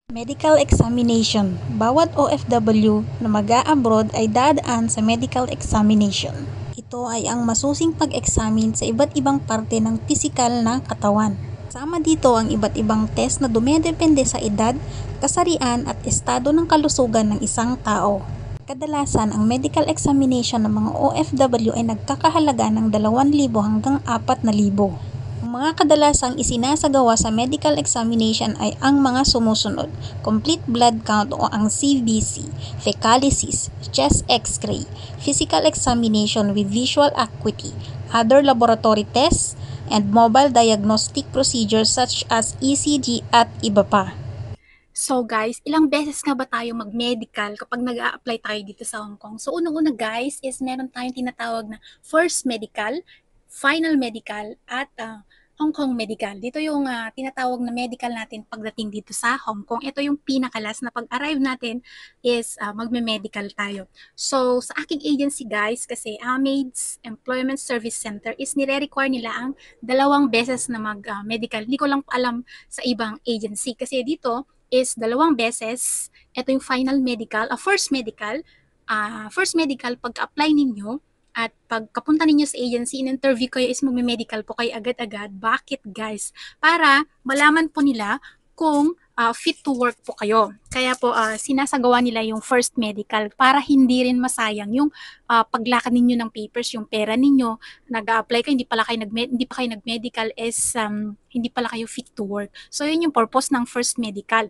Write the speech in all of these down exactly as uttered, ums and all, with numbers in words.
Medical examination. Bawat O F W na mag-a-abroad ay dadaan sa medical examination. Ito ay ang masusing pag-examine sa iba't ibang parte ng pisikal na katawan. Kasama dito ang iba't ibang test na dumedepende sa edad, kasarian at estado ng kalusugan ng isang tao. Kadalasan, ang medical examination ng mga O F W ay nagkakahalaga ng dalawang libo hanggang apat na libo. Ang mga kadalasang isinasagawa sa medical examination ay ang mga sumusunod: complete blood count o ang C B C, fecalysis, chest X-ray, physical examination with visual acuity, other laboratory tests, and mobile diagnostic procedures such as E C G at iba pa. So guys, ilang beses nga ba tayo mag-medical kapag nag apply tayo dito sa Hong Kong? So unang-una guys is meron tayong tinatawag na first medical, final medical, at uh, Hong Kong medical. Dito yung uh, tinatawag na medical natin pagdating dito sa Hong Kong. Ito yung pinakalas na pag-arrive natin is uh, magme-medical tayo. So sa aking agency guys, kasi Amades Employment Service Center is nire-require nila ang dalawang beses na mag-medical. Uh, Hindi ko lang alam sa ibang agency kasi dito is dalawang beses. Ito yung final medical, uh, first medical. Uh, first medical, pag-apply ninyo at pagkapunta ninyo sa agency, in-interview kayo is magme-medical po kayo agad-agad. Bakit guys? Para malaman po nila kung uh, fit to work po kayo. Kaya po uh, sinasagawa nila yung first medical para hindi rin masayang yung uh, paglakad ninyo ng papers, yung pera ninyo, nag-apply kayo, hindi pala kayo nag hindi pa kayo nag-medical is um, hindi pala kayo fit to work. So yun yung purpose ng first medical.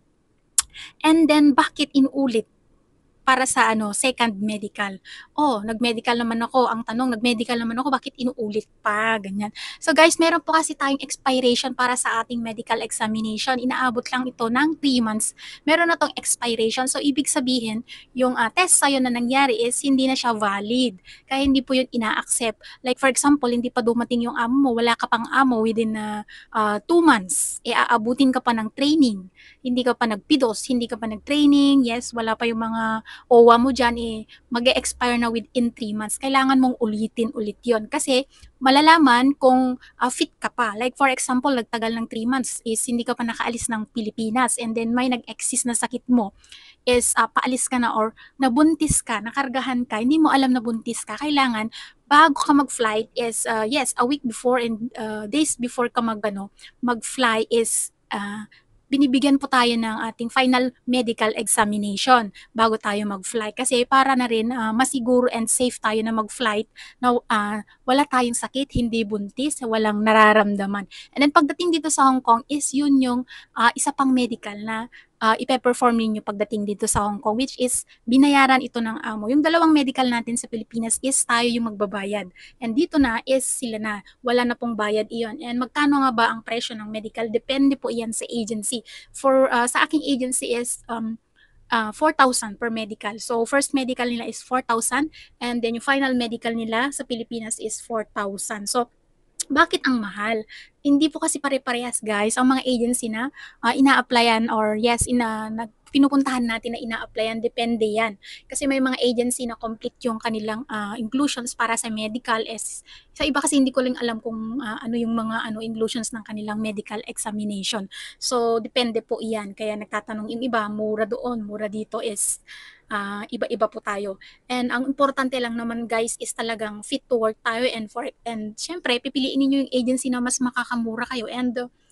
And then bakit inuulit para sa ano, second medical? Oh, nag-medical naman ako. Ang tanong, nag-medical naman ako, bakit inuulit pa? Ganyan. So guys, meron po kasi tayong expiration para sa ating medical examination. Inaabot lang ito ng three months. Meron na tong expiration. So ibig sabihin, yung uh, test sa'yo na nangyari is hindi na siya valid. Kaya hindi po yun ina-accept. Like for example, hindi pa dumating yung amo mo, wala ka pang amo within uh, uh, two months. E aabutin ka pa ng training. Hindi ka pa nagpidos, hindi ka pa nag-training. Yes, wala pa yung mga O W A mo dyan, eh, mag-e-expire na within three months. Kailangan mong ulitin ulit yon kasi malalaman kung uh, fit ka pa. Like for example, nagtagal ng three months is hindi ka pa nakaalis ng Pilipinas and then may nag-exist na sakit mo is uh, paalis ka na or nabuntis ka, nakargahan ka, hindi mo alam na buntis ka, kailangan bago ka mag-flight is, uh, yes, a week before and uh, days before ka mag, ano, mag-fly is uh, binibigyan po tayo ng ating final medical examination bago tayo mag-fly. Kasi para na rin uh, masiguro and safe tayo na mag-flight na uh, wala tayong sakit, hindi buntis, walang nararamdaman. And then pagdating dito sa Hong Kong is yun yung uh, isa pang medical na uh, ipe-perform ninyo pagdating dito sa Hong Kong, which is binayaran ito ng amo. Yung dalawang medical natin sa Pilipinas is tayo yung magbabayad. And dito na is sila na. Wala na pong bayad iyon. And magkano nga ba ang presyo ng medical? Depende po yan sa agency. For uh, sa aking agency is um, uh, four thousand per medical. So, first medical nila is four thousand and then yung final medical nila sa Pilipinas is four thousand. So, bakit ang mahal? Hindi po kasi pare-parehas guys ang mga agency na uh, ina-applyan or yes, ina, nag, pinupuntahan natin na ina-applyan, depende yan. Kasi may mga agency na complete yung kanilang uh, inclusions para sa medical. is Sa iba kasi hindi ko lang alam kung uh, ano yung mga ano inclusions ng kanilang medical examination. So, depende po iyan. Kaya nagtatanong yung iba, mura doon, mura dito is uh, iba-iba po tayo. And ang importante lang naman guys is talagang fit to work tayo and for and syempre pipiliin niyo yung agency na mas makakamura kayo and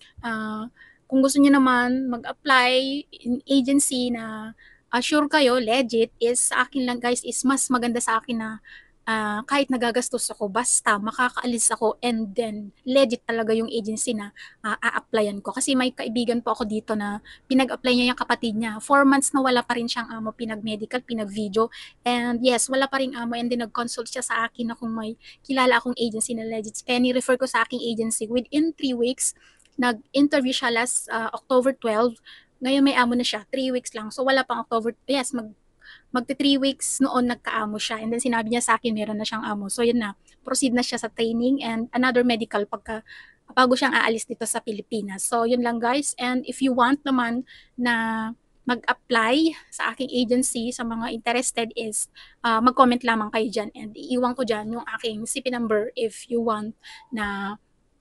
uh, kung gusto niyo naman mag-apply in agency na uh, sure kayo legit is sa akin lang guys is mas maganda sa akin na uh, kahit nagagastos ako basta makakaalis ako and then legit talaga yung agency na uh, a-applyan ko kasi may kaibigan po ako dito na pinag-apply niya yung kapatid niya. Four months na wala pa rin siyang amo, pinag-medical, pinag-video. And yes, wala pa rin amo. And then nag-consult siya sa akin na kung may kilala akong agency na legit. Kaya ni-refer ko sa aking agency. Within three weeks, nag-interview siya last uh, October twelfth. Ngayon may amo na siya. Three weeks lang. So wala pang October, yes, mag magti three weeks noon nagkaamo siya and then sinabi niya sa akin meron na siyang amo. So yun na, proceed na siya sa training and another medical pagka bago siyang aalis dito sa Pilipinas. So, yun lang guys. And if you want naman na mag-apply sa aking agency sa mga interested is uh, mag-comment lamang kayo dyan and iiwan ko dyan yung aking C P number if you want na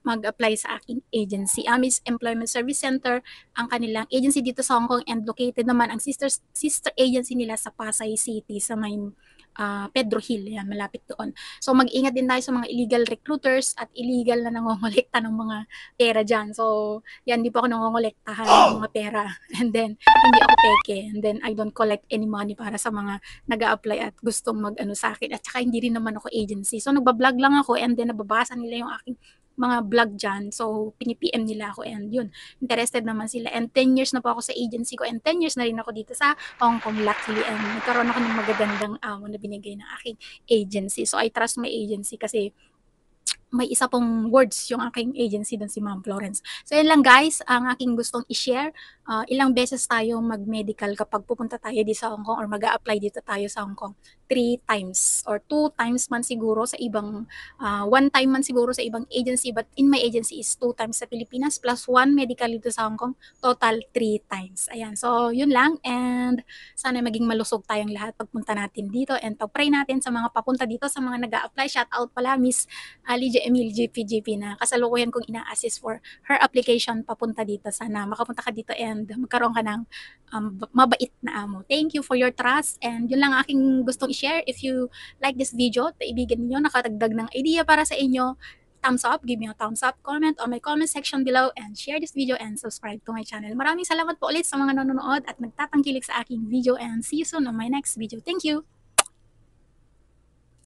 mag-apply sa aking agency. Amis Employment Service Center ang kanilang agency dito sa Hong Kong, and located naman ang sister sister agency nila sa Pasay City sa may uh, Pedro Hill, yan, malapit doon. So mag-ingat din tayo sa mga illegal recruiters at illegal na nangongolekta ng mga pera dyan. So yan, di po ako nangongolektahan ng mga pera, and then hindi ako peke, and then I don't collect any money para sa mga nag-a-apply at gustong mag-ano sa akin, at saka hindi rin naman ako agency. So nagbablog lang ako, and then nababasa nila yung aking mga vlog dyan. So, pini-P M nila ako, and yun, interested naman sila. And ten years na po ako sa agency ko, and ten years na rin ako dito sa Hong Kong, luckily. And nagkaroon ako ng magagandang amo na binigay ng aking agency. So, I trust my agency kasi may isa pong words yung aking agency doon, si Ma'am Florence. So, yan lang guys, ang aking gustong i-share. Uh, ilang beses tayo mag-medical kapag pupunta tayo dito sa Hong Kong, or mag-a-apply dito tayo sa Hong Kong? Three times or two times man siguro sa ibang, uh, one time man siguro sa ibang agency, but in my agency is two times sa Pilipinas, plus one medical dito sa Hong Kong, total three times. Ayan, so yun lang, and sana maging malusog tayong lahat pagpunta natin dito, and pag-pray natin sa mga papunta dito, sa mga nag-a-apply. Shout out pala Miss uh, Lydia Emil G P G P na kasalukuyan kong ina-assist for her application papunta dito. Sana makapunta ka dito and magkaroon ka ng um, mabait na amo. Thank you for your trust, and yun lang aking gustong i-share. If you like this video, kaibigan niyo, nakatagdag ng idea para sa inyo, thumbs up, give me a thumbs up, comment on my comment section below, and share this video and subscribe to my channel. Maraming salamat po ulit sa mga nanonood at nagtatangkilik sa aking video, and see you soon on my next video. Thank you!